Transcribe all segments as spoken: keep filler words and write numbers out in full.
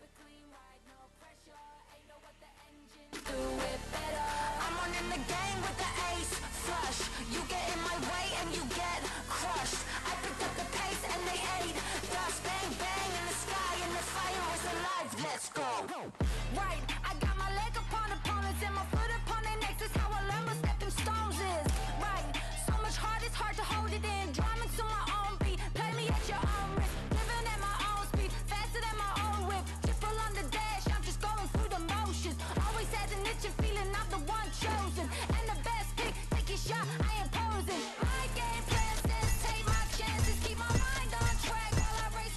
I'm running the game with the ace flush. You get in my way and you get crushed. I picked up the pace and they ate dust. Bang bang in the sky and the fire is alive. Let's go. Right, I got my leg upon opponents and my foot upon their necks. That's how I learn what stepping stones is. Right, so much heart it's hard to hold it in. Drumming to my own beat. Play me at your own risk. Living at my own speed, faster than my own whip. Triple on the dash, I'm just going through the motions. Always had an itch and feeling I'm the one chosen. And the best pick, take your shot, I ain't posing. My game plan says take my chances, keep my mind on track while I race.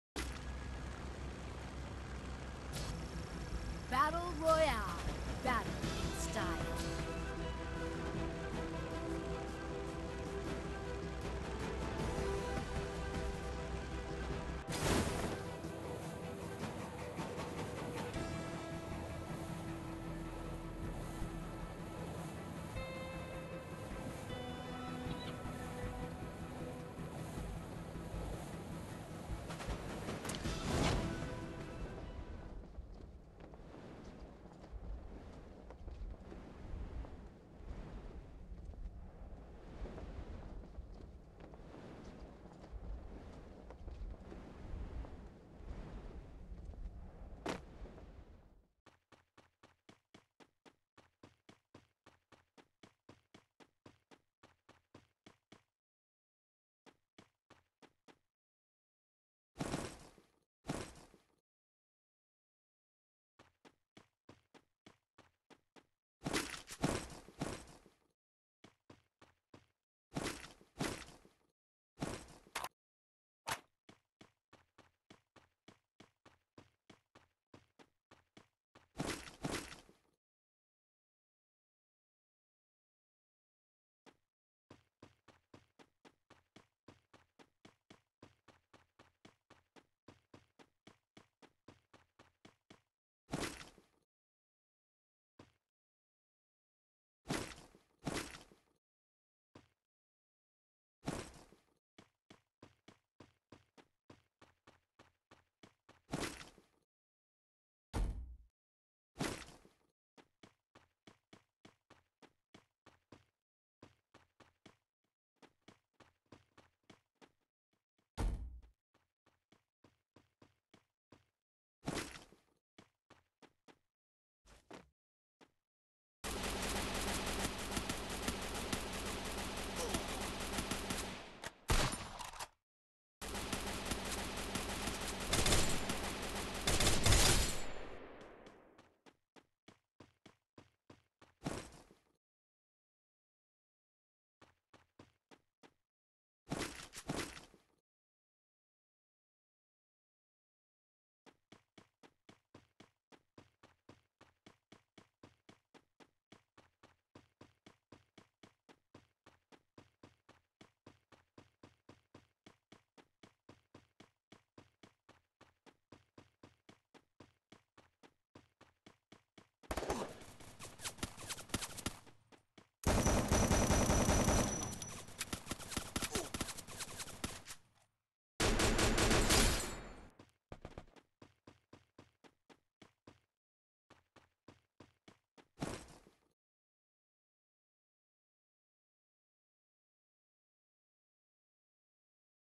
Battle Royale. Battle.